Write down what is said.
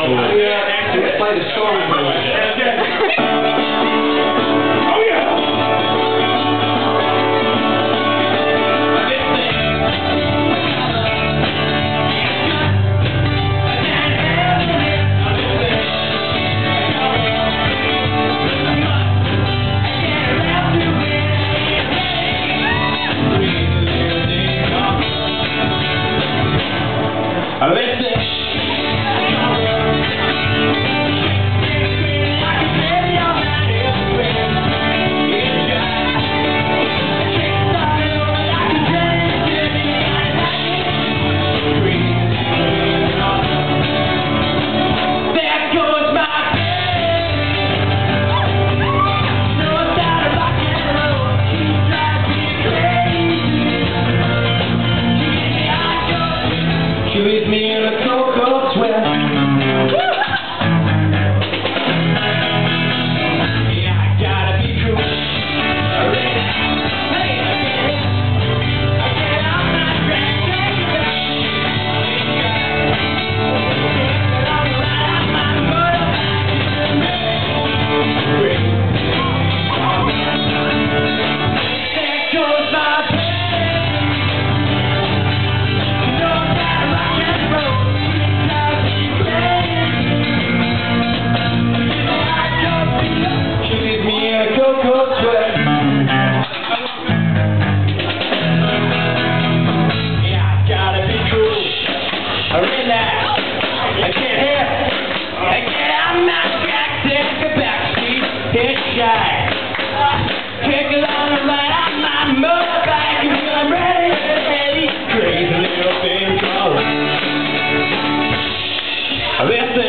Let's play the song. Oh yeah! She leaves me in a cocoa sweat. Yeah, I gotta be cool. Hey, again, I'm not there goes my kick along the line, I'm my motorbike until I'm ready to crazy little thing called.